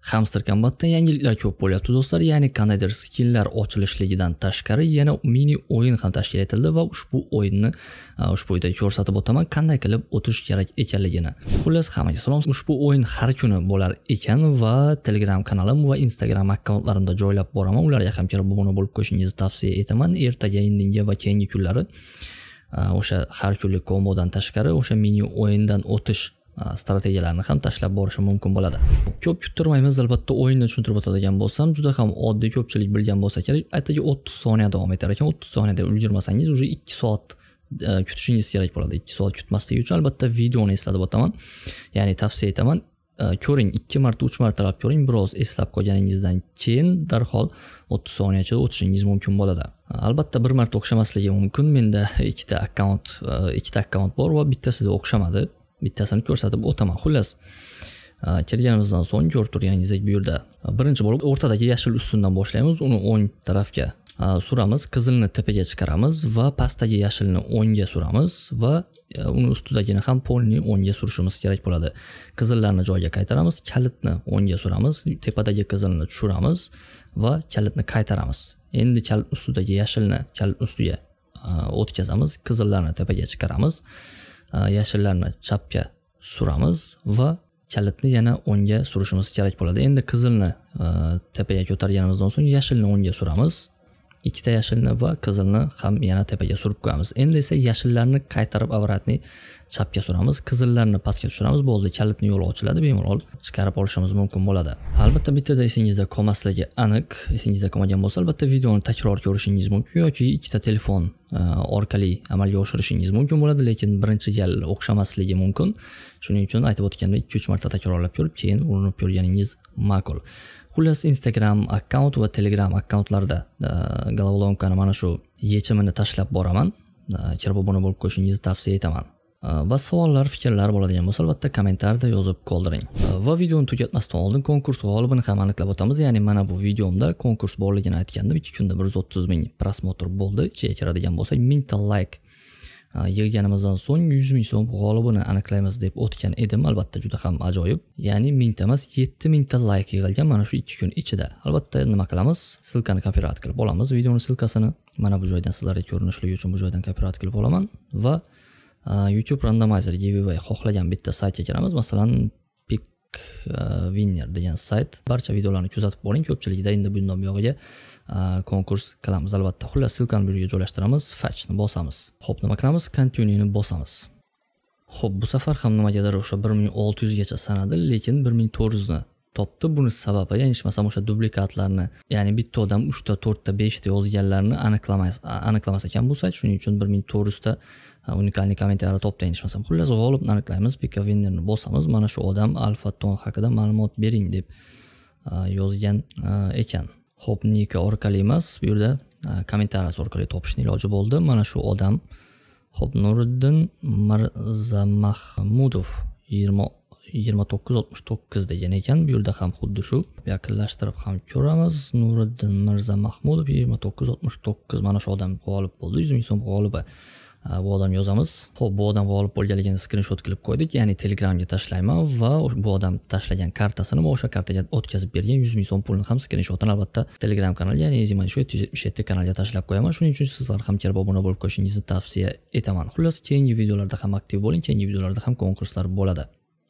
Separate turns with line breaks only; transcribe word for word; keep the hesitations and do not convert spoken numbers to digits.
Hamster Combat'da yangiliklar ko'p bo'lyapti do'stlar. Ya'ni qandaydir skinlar ochilishligidan tashqari yana mini o'yin ham tashkil etildi va ushbu o'yinni ushbu videoda ko'rsatib o'taman, qanday qilib o'tish kerak ekanligini. Xullas, hammaga salom. Ushbu o'yin har kuni bo'lar ekan va Telegram kanalim va Instagram akkauntlarimda joylab boraman. Ularga ham kirib obuna bo'lib qo'yishingizni tavsiya etaman. Ertaga, indinga va keyingi kunlari o'sha har kunlik kombodan tashqari o'sha mini o'yindan o'tish strategiyalarni ham tashlab borishi mumkin bo'ladi. Ko'p kuttirmaymiz, albatta o'yinni tushuntirib o'tadigan bo'lsam, juda ham oddiy, ko'pchilik bilgan bo'lsa kerak. Atigi o'ttiz soniya davom etar ekan. o'ttiz soniyada ulgurmasangiz, уже ikki soat kutishingiz kerak bo'ladi. ikki soat kutmaslik uchun albatta videoni eslatib o'taman. Ya'ni tavsiya etaman, ko'ring, ikki marta, uch martalab ko'ring, biroz eslab qo'yganingizdan keyin darhol o'ttiz soniya ichida o'tishingiz mumkin bo'ladi. Albatta bir marta o'xshamasligi mumkin. Menda ikkita akkaunt, ikkita akkaunt bor va bittasida o'xshamadi. Bittasini ko'rsatib o'taman. Xullas, kirganimizdan so'ng ko'rib turganingizdek bu yerda birinchi bo'lib o'rtadagi yashil ustundan boshlaymiz. Uni o'ng tarafga suramiz, qizilni tepaga chiqaramiz va pastdagi yashilni o'ngga suramiz va uni ustidagini ham polni o'ngga surishimiz kerak bo'ladi. Qizillarni joyiga qaytaramiz, kalitni o'ngga suramiz, tepadagi qizilni tushiramiz va kalitni qaytaramiz. Endi kalit ustidagi yashilni kalit ustiga o'tkazamiz, qizillarni tepaga chiqaramiz, yashillarni chapga suramiz va kalitni yana o'ngga surishimiz kerak bo'ladi. Endi qizilni tepaga ko'targanimizdan so'ng yashilni o'ngga suramiz. Ikkita yashilni va qizilni ham yana tepaga surib qo'yamiz. Endi esa yashillarni qaytarib avratni chapga suramiz, qizillarni pastga tushiramiz. Bo'ldi, kalitni yo'li ochiladi, bemalol chiqarib olishimiz mumkin bo'ladi. Albatta bittada esingizda qolmasligi aniq. Esingizda qolmagan bo'lsa, albatta videoni takror ko'rishingiz mumkin yoki ikkita telefon orqali amalga oshirishingiz mumkin bo'ladi, lekin birinchi gal o'xshamasligi mumkin. Shuning uchun aytib o'tgandek ikki uch marta takrorlab ko'rib, keyin urinib ko'rganingiz ma'qul. Xullas, Instagram akkaunt va Telegram akkauntlarda Головоломкani mana shu yechimini tashlab boraman. Kirib obuna bo'lib qo'yishingizni tavsiya etaman. Va savollar, fikrlar bo'ladigan bo'lsa, albatta kommentarda yozib qoldiring. Va videoni tugatmasdan oldin konkurs g'olibini ham aniqlab o'tamiz. Ya'ni mana bu videomda konkurs borligini aytgandim. ikki kunda bir yuz o'ttiz ming prosmotr bo'ldi. Ichiga kiradigan bo'lsak, mingta like yig'ganimizdan so'ng yuz ming so'm g'olibini aniqlaymiz deb o'tgan edim. Albatta juda ham ajoyib. Ya'ni mingta emas, yetti mingta like yig'ilgan mana shu ikki kun ichida. Albatta nima qilamiz? Silkani kopirovat qilib olamiz. Videoning silkasini mana bu joydan sizlarga ko'rinishligi uchun bu joydan kopirovat qilib olaman va YouTube Randomizer giveaway xohlagan bitta saytga kiramiz. Masalan, Pick Winner degan sayt. Barcha videolarni kuzatib boring. Ko'pchilikda endi bundan buyog'iga konkurs qilamiz albatta. Xullas, silkani bu yerga joylashtiramiz, fetchni bosamiz. Xo'p, nima qilamiz? Continue'ni bosamiz. Xo'p, bu safar ham nimagadir o'sha bir ming olti yuz gacha sanadi, lekin bir ming to'rt yuz ni topdi. Buni sababi, ya'ni ishmasam o'sha dublikatlarni, ya'ni bitta odam uch ta, to'rt ta, besh ta yozganlarni aniqlamas aniqlamas ekan bu sayt. Shuning uchun bir ming to'rt yuz ta unikalniy kommentariylar topdi ishmasam. Xullas, g'olibni aniqlaymiz. Pick Winner'ni bosamiz. Mana shu odam Alfa Ton haqida ma'lumot bering deb yozgan ekan. Xo'p, nika orqali emas, bu yerda kommentariylar orqali topishning iloji bo'ldi. Mana shu odam Xo'p, Nuriddin Mirzamahmudov yigirma to'qqiz oltmish to'qqiz degan ekan. Bu yerda ham xuddi shu. Yaqinlashtirib ham ko'ramiz. Nuriddin Mirzamahmudov yigirma to'qqiz oltmish to'qqiz mana shu odam g'olib bo'ldi. yuz ming so'm g'olibi. Bu odam yozamiz. Xo'p, bu odam g'olib bo'lganligini screenshot qilib qo'ydik. Ya'ni Telegramga tashlayman va bu odam tashlagan kartasini va o'sha kartaga o'tkazib bergan yuz ming so'm pulni ham screenshotini albatta Telegram kanaliga, ya'ni Easy Money Show yetti yuz yetmish yetti kanaliga tashlab qo'yaman. Shuning uchun sizlar ham kirib obuna bo'lib qo'yishingizni tavsiya etaman. Xullas, keyingi videolarda ham aktiv bo'ling, keyingi videolarda ham konkurslar bo'ladi.